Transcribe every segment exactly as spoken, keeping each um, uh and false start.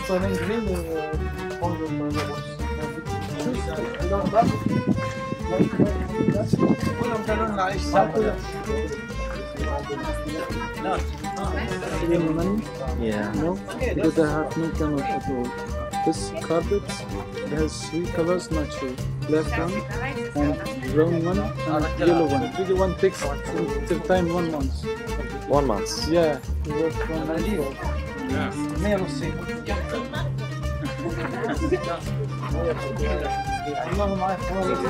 مثلا جرين كلهم قالوا لنا عيش ساعة. Yeah. No, because I have no camera at all. This carpet has three colors natural. Black one, and brown one, and yellow one. Really one takes till time one month. One month. Yeah, we work one month for. مية ونصين. اللهم معي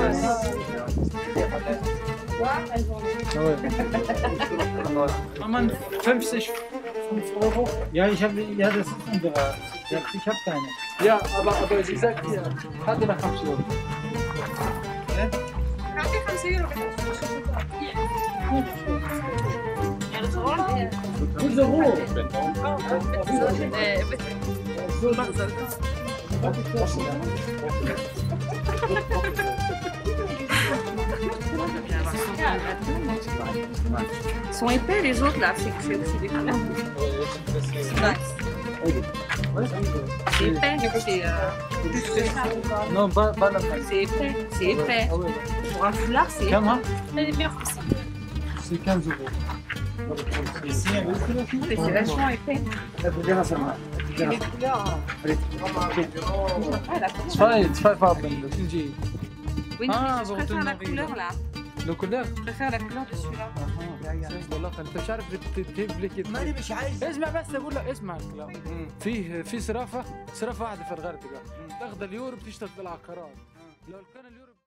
Man, fünfzig, fünf Euro? Ja, ich habe, ja, das ist unsere. Ja, ich habe keine. Ja, aber, aber sie sagt ja, hat er خمسة يورو. نعطيه خمسة يورو Ils sont épais les autres là, c'est que c'est aussi des couleurs. C'est épais, mais c'est euh, plus que ça. Non, pas, pas la C'est épais, c'est épais. Ah ouais, Pour un foulard, c'est كم ها؟ épais. bien possible. C'est quinze euros. C'est vachement épais. Et les couleurs. Ah, la couleur. zwei, zwei Farben, تجي. Oui, Ah, mais je bon, préfère la ton couleur là. Le couleur. Je préfère la couleur de celui-là. والله انت مش عارف تبلك ماني مش عايز. اسمع بس اقول لك اسمع الكلام. فيه في صرافه صرافه واحده في الغردقه تاخذ اليورو بتشتغل بالعقارات. لو كان اليورو